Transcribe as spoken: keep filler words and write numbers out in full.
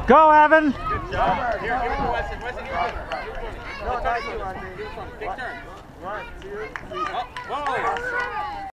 Go, Evan. Good job. Here, give it to Weston. Weston, give it to him. No, nice one. Take turns. One, two, three. Oh, whoa.